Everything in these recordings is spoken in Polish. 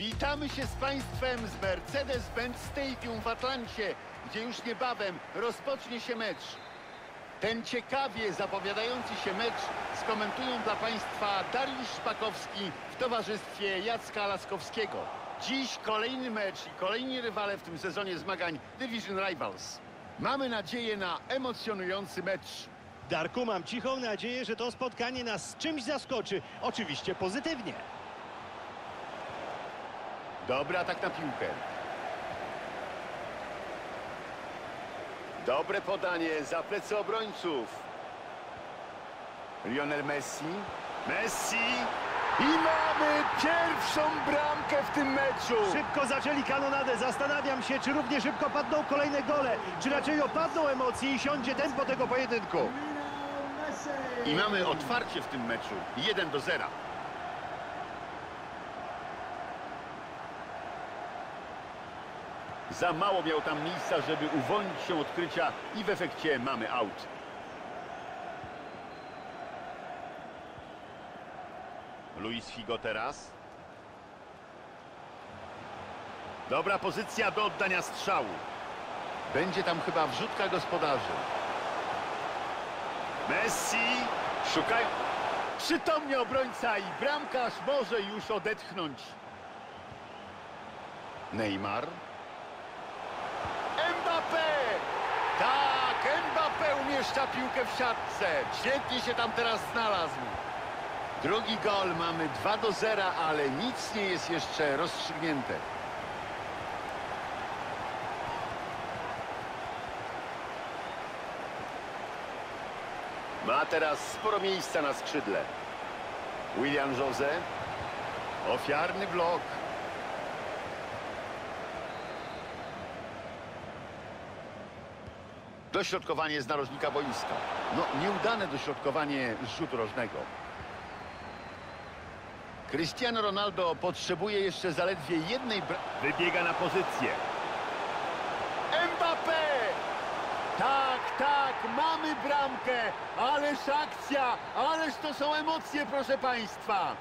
Witamy się z Państwem z Mercedes-Benz Stadium w Atlancie, gdzie już niebawem rozpocznie się mecz. Ten ciekawie zapowiadający się mecz skomentują dla Państwa Dariusz Szpakowski w towarzystwie Jacka Laskowskiego. Dziś kolejny mecz i kolejni rywale w tym sezonie zmagań Division Rivals. Mamy nadzieję na emocjonujący mecz. Darku, mam cichą nadzieję, że to spotkanie nas czymś zaskoczy. Oczywiście pozytywnie. Dobry atak na piłkę. Dobre podanie za plecy obrońców. Lionel Messi. Messi. I mamy pierwszą bramkę w tym meczu. Szybko zaczęli kanonadę. Zastanawiam się, czy równie szybko padną kolejne gole, czy raczej opadną emocje i siądzie tempo tego pojedynku. I mamy otwarcie w tym meczu. 1-0. Za mało miał tam miejsca, żeby uwolnić się od krycia i w efekcie mamy aut. Luis Figo teraz. Dobra pozycja do oddania strzału. Będzie tam chyba wrzutka gospodarzy. Messi. Szukają. Przytomnie obrońca i bramkarz może już odetchnąć. Neymar. Mbappé! Tak, Mbappé umieszcza piłkę w siatce. Świetnie się tam teraz znalazł. Drugi gol, mamy 2-0, ale nic nie jest jeszcze rozstrzygnięte. Ma teraz sporo miejsca na skrzydle. Willian José. Ofiarny blok. Dośrodkowanie z narożnika boiska. No, nieudane dośrodkowanie z rzutu rożnego. Cristiano Ronaldo potrzebuje jeszcze zaledwie jednej wybiega na pozycję. Mbappé! Tak, tak, mamy bramkę! Ależ akcja! Ależ to są emocje, proszę Państwa!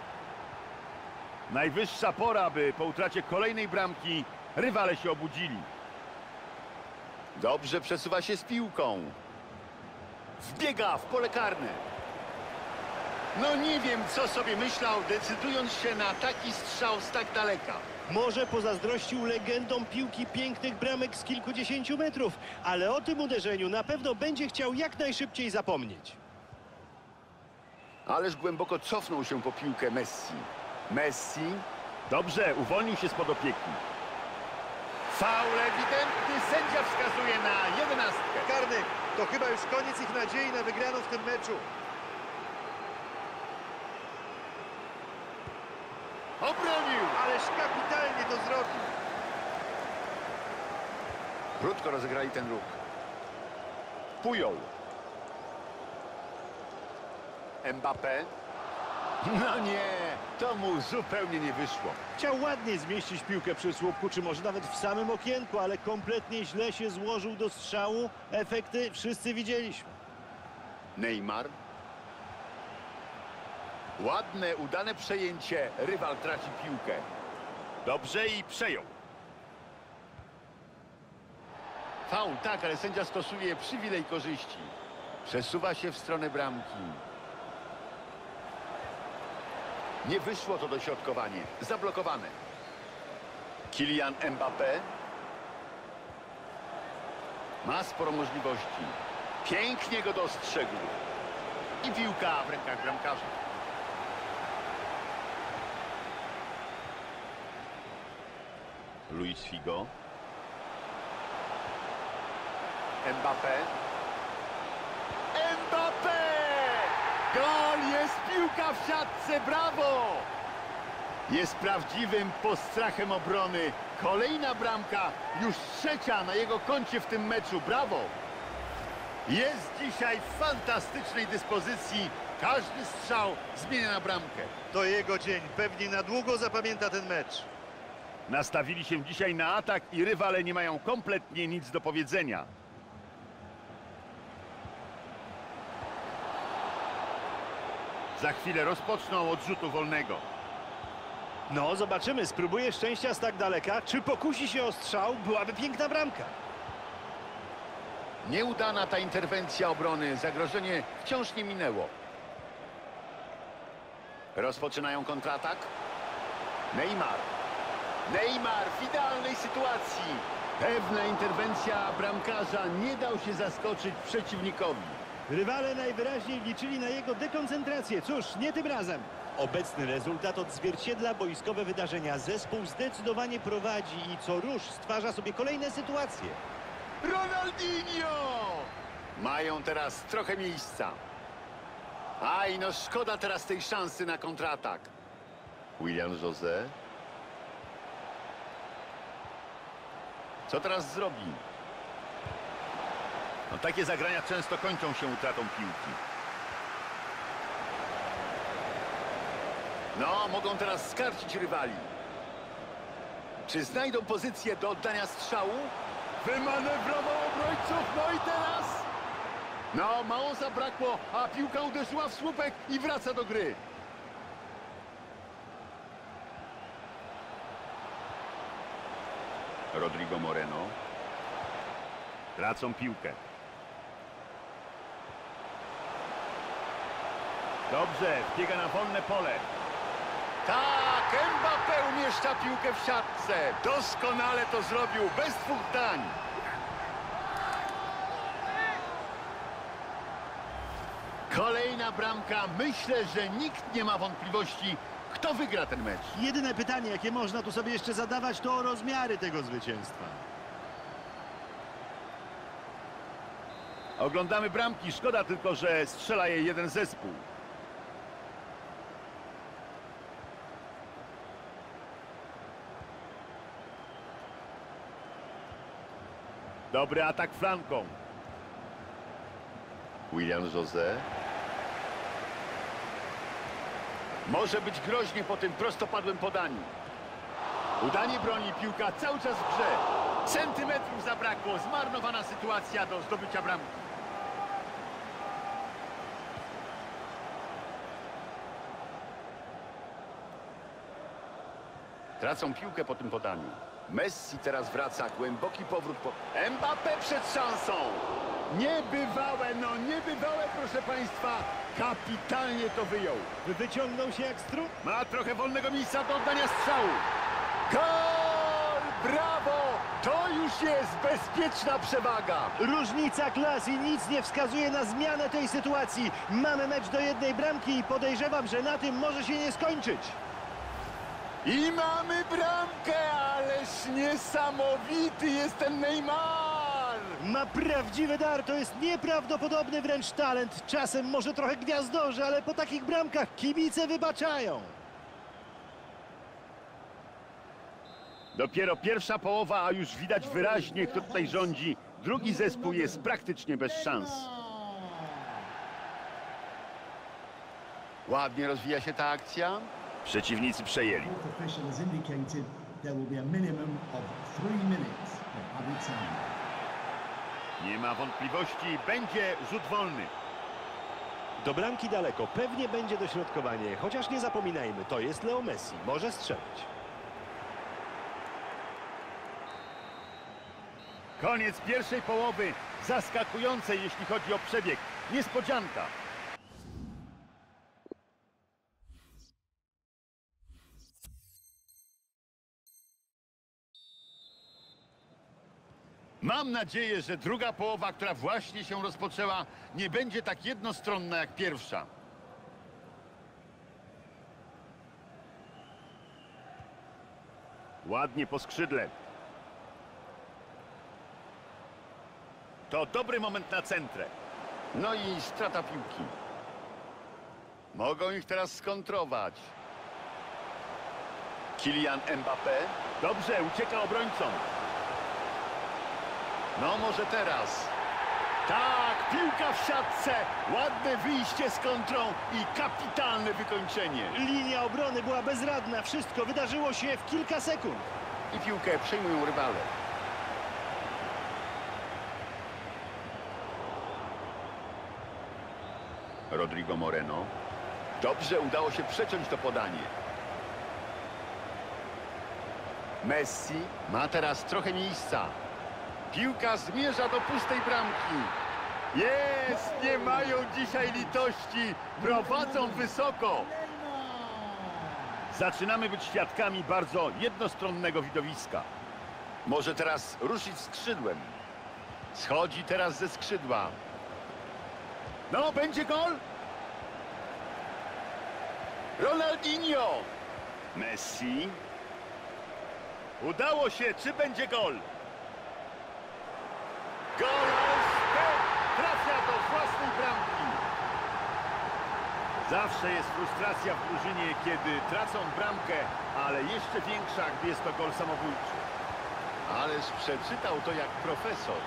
Najwyższa pora, by po utracie kolejnej bramki rywale się obudzili. Dobrze przesuwa się z piłką. Wbiega w pole karne. No nie wiem, co sobie myślał, decydując się na taki strzał z tak daleka. Może pozazdrościł legendom piłki pięknych bramek z kilkudziesięciu metrów, ale o tym uderzeniu na pewno będzie chciał jak najszybciej zapomnieć. Ależ głęboko cofnął się po piłkę Messi. Messi. Dobrze, uwolnił się spod opieki. Faul ewidentny, sędzia wskazuje na 11. Karny, to chyba już koniec ich nadziei na wygraną w tym meczu. Obronił! Ależ kapitalnie to zrobił. Krótko rozegrali ten ruch. Pujol. Mbappé. No nie, to mu zupełnie nie wyszło. Chciał ładnie zmieścić piłkę przy słupku, czy może nawet w samym okienku, ale kompletnie źle się złożył do strzału. Efekty wszyscy widzieliśmy. Neymar. Ładne, udane przejęcie. Rywal traci piłkę. Dobrze i przejął. Faul, tak, ale sędzia stosuje przywilej korzyści. Przesuwa się w stronę bramki. Nie wyszło to dośrodkowanie. Zablokowane. Kylian Mbappé. Ma sporo możliwości. Pięknie go dostrzegł. I piłka w rękach bramkarza. Luis Figo. Mbappé. Mbappé! Gol! Jest piłka w siatce! Brawo! Jest prawdziwym postrachem obrony. Kolejna bramka, już trzecia na jego koncie w tym meczu. Brawo! Jest dzisiaj w fantastycznej dyspozycji. Każdy strzał zmienia na bramkę. To jego dzień. Pewnie na długo zapamięta ten mecz. Nastawili się dzisiaj na atak i rywale nie mają kompletnie nic do powiedzenia. Za chwilę rozpoczną od rzutu wolnego. No, zobaczymy. Spróbuje szczęścia z tak daleka. Czy pokusi się o strzał? Byłaby piękna bramka. Nieudana ta interwencja obrony. Zagrożenie wciąż nie minęło. Rozpoczynają kontratak. Neymar. Neymar w idealnej sytuacji. Pewna interwencja bramkarza. Nie dał się zaskoczyć przeciwnikowi. Rywale najwyraźniej liczyli na jego dekoncentrację. Cóż, nie tym razem. Obecny rezultat odzwierciedla boiskowe wydarzenia. Zespół zdecydowanie prowadzi i co rusz stwarza sobie kolejne sytuacje. Ronaldinho! Mają teraz trochę miejsca. Aj, no szkoda teraz tej szansy na kontratak. Willian José. Co teraz zrobi? No, takie zagrania często kończą się utratą piłki. No, mogą teraz skarcić rywali. Czy znajdą pozycję do oddania strzału? Wymanewrował obrońców, no i teraz... No, mało zabrakło, a piłka uderzyła w słupek i wraca do gry. Rodrigo Moreno. Tracą piłkę. Dobrze, wbiega na wolne pole. Tak, Mbappé umieszcza piłkę w siatce. Doskonale to zrobił, bez dwóch zdań. Kolejna bramka. Myślę, że nikt nie ma wątpliwości, kto wygra ten mecz. Jedyne pytanie, jakie można tu sobie jeszcze zadawać, to o rozmiary tego zwycięstwa. Oglądamy bramki. Szkoda tylko, że strzela je jeden zespół. Dobry atak flanką. Willian José. Może być groźnie po tym prostopadłym podaniu. Udanie broni, piłka cały czas w grze. Centymetrów zabrakło. Zmarnowana sytuacja do zdobycia bramki. Tracą piłkę po tym podaniu. Messi teraz wraca. Głęboki powrót po... Mbappé przed szansą. Niebywałe, no niebywałe, proszę państwa. Kapitalnie to wyjął. Wyciągnął się jak strun. Ma trochę wolnego miejsca do oddania strzału. Gol! Brawo! To już jest bezpieczna przewaga. Różnica klas i nic nie wskazuje na zmianę tej sytuacji. Mamy mecz do jednej bramki i podejrzewam, że na tym może się nie skończyć. I mamy bramkę, ależ niesamowity jest ten Neymar. Ma prawdziwy dar, to jest nieprawdopodobny wręcz talent. Czasem może trochę gwiazdorzy, ale po takich bramkach kibice wybaczają. Dopiero pierwsza połowa, a już widać wyraźnie, kto tutaj rządzi. Drugi zespół jest praktycznie bez szans. Ładnie rozwija się ta akcja. Przeciwnicy przejęli. Fourth official has indicated there will be a minimum of 3 minutes of added time. Nie ma wątpliwości, będzie rzut wolny. Do bramki daleko, pewnie będzie dośrodkowanie, chociaż nie zapominajmy, to jest Leo Messi, może strzelić. Koniec pierwszej połowy. Zaskakujące, jeśli chodzi o przebieg. Niespodzianka. Mam nadzieję, że druga połowa, która właśnie się rozpoczęła, nie będzie tak jednostronna jak pierwsza. Ładnie po skrzydle. To dobry moment na centrę. No i strata piłki. Mogą ich teraz skontrować. Kylian Mbappé. Dobrze, ucieka obrońcom. No może teraz. Tak, piłka w siatce. Ładne wyjście z kontrą i kapitalne wykończenie. Linia obrony była bezradna, wszystko wydarzyło się w kilka sekund. I piłkę przejmują rywale. Rodrigo Moreno. Dobrze, udało się przeciąć to podanie. Messi ma teraz trochę miejsca. Piłka zmierza do pustej bramki. Jest! Nie mają dzisiaj litości. Prowadzą wysoko. Zaczynamy być świadkami bardzo jednostronnego widowiska. Może teraz ruszyć skrzydłem. Schodzi teraz ze skrzydła. No, będzie gol? Ronaldinho! Messi. Udało się, czy będzie gol? Gol! Trafia do własnej bramki. Zawsze jest frustracja w drużynie, kiedy tracą bramkę, ale jeszcze większa, gdy jest to gol samobójczy. Ależ przeczytał to jak profesor.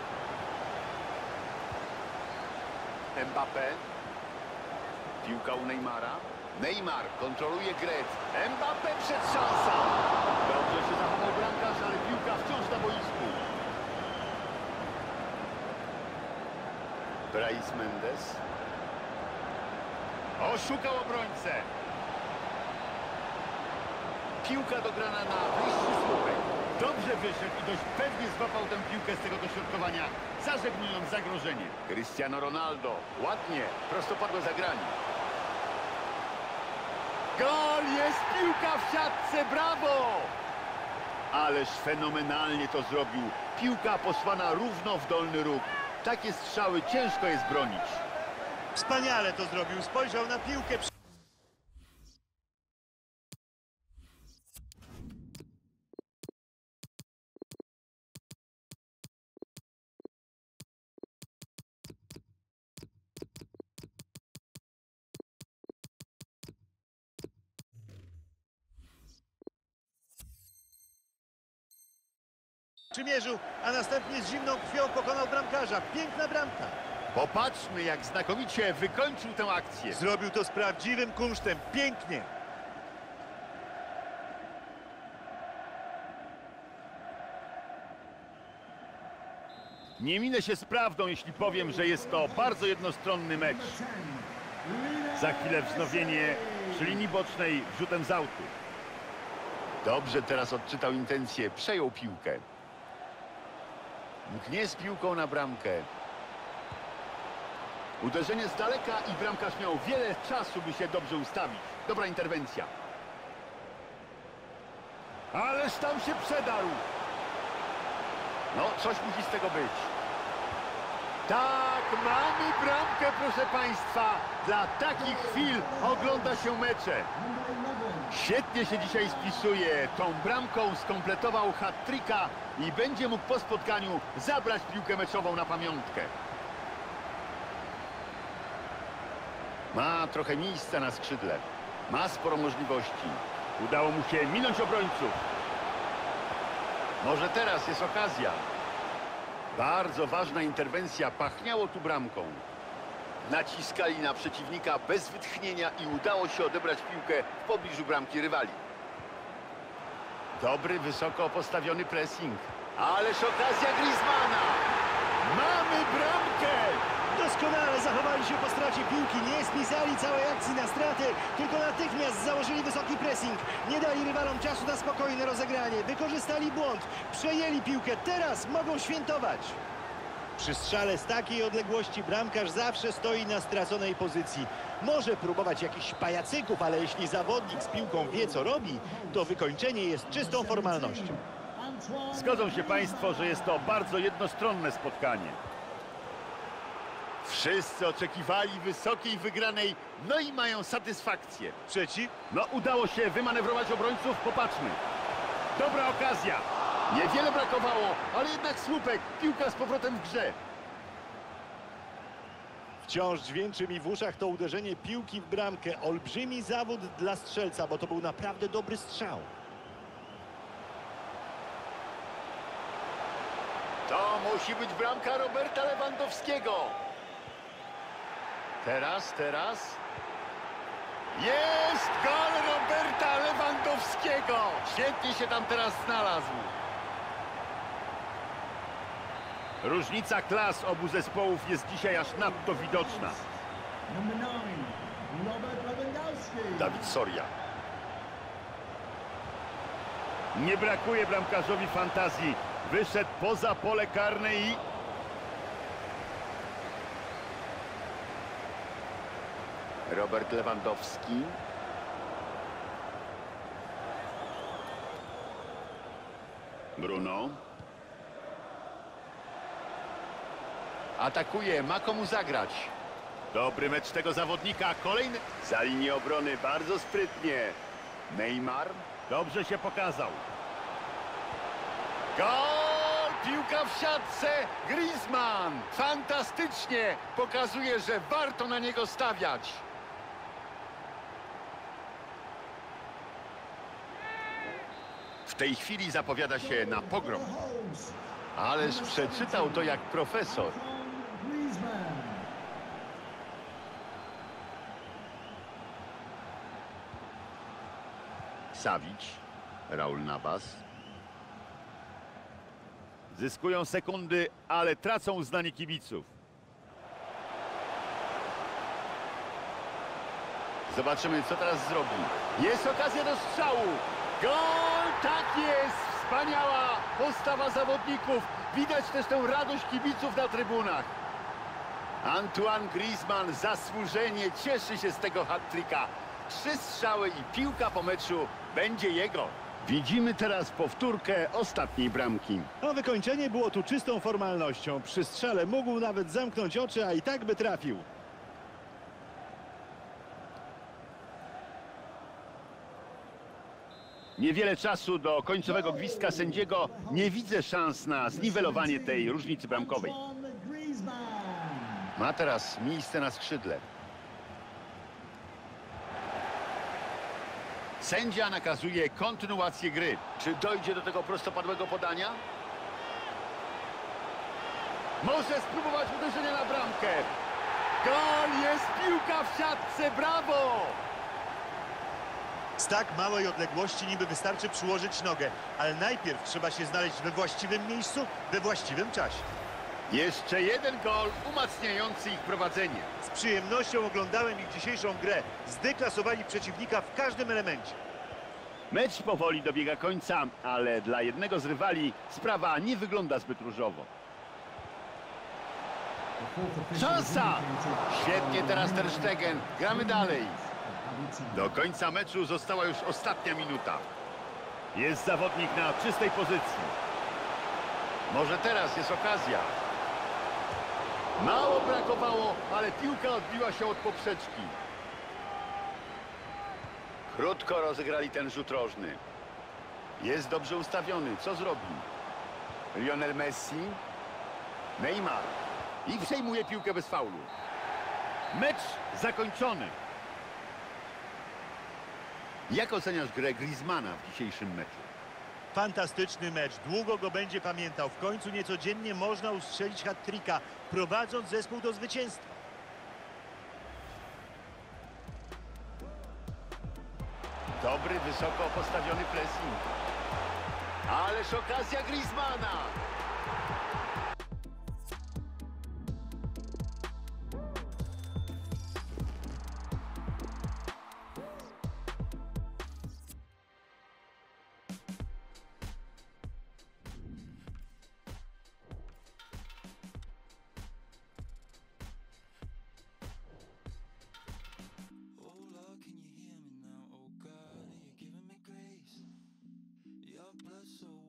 Mbappé. Piłka u Neymara. Neymar kontroluje grę. Mbappé przed szansą. Dobrze się zachował bramkarz, ale piłka wciąż na boisku. Brais Mendes. Oszukał obrońcę. Piłka dograna na bliższy słupek. Dobrze wyszedł i dość pewnie złapał tę piłkę z tego dośrodkowania, zażegnując zagrożenie. Cristiano Ronaldo. Ładnie. Prostopadłe zagranie. Gol! Jest piłka w siatce! Brawo! Ależ fenomenalnie to zrobił. Piłka posłana równo w dolny róg. Takie strzały ciężko jest bronić. Wspaniale to zrobił. Spojrzał na piłkę. Przymierzył, a następnie z zimną krwią pokonał bramkarza. Piękna bramka. Popatrzmy, jak znakomicie wykończył tę akcję. Zrobił to z prawdziwym kunsztem. Pięknie. Nie minę się z prawdą, jeśli powiem, że jest to bardzo jednostronny mecz. Za chwilę wznowienie przy linii bocznej rzutem z autu. Dobrze teraz odczytał intencję, przejął piłkę. Mknie z piłką na bramkę. Uderzenie z daleka i bramkarz miał wiele czasu, by się dobrze ustawić. Dobra interwencja. Ależ tam się przedarł. No, coś musi z tego być. Tak, mamy bramkę, proszę Państwa. Dla takich chwil ogląda się mecze. Świetnie się dzisiaj spisuje. Tą bramką skompletował hat-tricka i będzie mógł po spotkaniu zabrać piłkę meczową na pamiątkę. Ma trochę miejsca na skrzydle. Ma sporo możliwości. Udało mu się minąć obrońców. Może teraz jest okazja. Bardzo ważna interwencja. Pachniało tu bramką. Naciskali na przeciwnika bez wytchnienia i udało się odebrać piłkę w pobliżu bramki rywali. Dobry, wysoko postawiony pressing. Ależ okazja Griezmana. Mamy bramkę! Doskonale zachowali się po stracie piłki. Nie spisali całej akcji na straty, tylko natychmiast założyli wysoki pressing. Nie dali rywalom czasu na spokojne rozegranie. Wykorzystali błąd. Przejęli piłkę. Teraz mogą świętować. Przy strzale z takiej odległości bramkarz zawsze stoi na straconej pozycji. Może próbować jakichś pajacyków, ale jeśli zawodnik z piłką wie, co robi, to wykończenie jest czystą formalnością. Zgodzą się Państwo, że jest to bardzo jednostronne spotkanie. Wszyscy oczekiwali wysokiej wygranej, no i mają satysfakcję. Przeciw? No, udało się wymanewrować obrońców, popatrzmy. Dobra okazja. Niewiele brakowało, ale jednak słupek. Piłka z powrotem w grze. Wciąż dźwięczy mi w uszach to uderzenie piłki w bramkę. Olbrzymi zawód dla strzelca, bo to był naprawdę dobry strzał. To musi być bramka Roberta Lewandowskiego. Teraz. Jest gol Roberta Lewandowskiego. Świetnie się tam teraz znalazł. Różnica klas obu zespołów jest dzisiaj aż nadto widoczna. Number 9, Robert Lewandowski. Dawid Soria. Nie brakuje bramkarzowi fantazji. Wyszedł poza pole karne i... Robert Lewandowski. Bruno. Atakuje, ma komu zagrać. Dobry mecz tego zawodnika. Kolejny za linię obrony, bardzo sprytnie. Neymar dobrze się pokazał. Gol! Piłka w siatce. Griezmann fantastycznie pokazuje, że warto na niego stawiać. W tej chwili zapowiada się na pogrom. Ależ przeczytał to jak profesor. Griezmann. Savic, Raul Navas. Zyskują sekundy, ale tracą uznanie kibiców. Zobaczymy, co teraz zrobi. Jest okazja do strzału. Gol! Tak jest! Wspaniała postawa zawodników. Widać też tę radość kibiców na trybunach. Antoine Griezmann zasłużenie cieszy się z tego hat-tricka. 3 strzały i piłka po meczu będzie jego. Widzimy teraz powtórkę ostatniej bramki. No, wykończenie było tu czystą formalnością. Przy strzale mógł nawet zamknąć oczy, a i tak by trafił. Niewiele czasu do końcowego gwizdka sędziego. Nie widzę szans na zniwelowanie tej różnicy bramkowej. Antoine Griezmann. Ma teraz miejsce na skrzydle. Sędzia nakazuje kontynuację gry. Czy dojdzie do tego prostopadłego podania? Może spróbować uderzenia na bramkę. Gol! Jest piłka w siatce! Brawo! Z tak małej odległości niby wystarczy przyłożyć nogę, ale najpierw trzeba się znaleźć we właściwym miejscu, we właściwym czasie. Jeszcze jeden gol umacniający ich prowadzenie. Z przyjemnością oglądałem ich dzisiejszą grę. Zdeklasowali przeciwnika w każdym elemencie. Mecz powoli dobiega końca, ale dla jednego z rywali sprawa nie wygląda zbyt różowo. The fourth official has Szansa! indicated- Świetnie teraz Ter Stegen. Gramy dalej. Added time. Do końca meczu została już ostatnia minuta. Jest zawodnik na czystej pozycji. Może teraz jest okazja. Mało brakowało, ale piłka odbiła się od poprzeczki. Krótko rozegrali ten rzut rożny. Jest dobrze ustawiony. Co zrobi? Lionel Messi. Neymar. I przejmuje piłkę bez faulu. Mecz zakończony. Jak oceniasz grę Griezmana w dzisiejszym meczu? Fantastyczny mecz. Długo go będzie pamiętał. W końcu niecodziennie można ustrzelić hat-tricka, prowadząc zespół do zwycięstwa. Dobry, wysoko postawiony pressing. Ależ okazja Griezmana. Oh Lord, can you hear me now? Oh God, you're giving me grace. Your blood so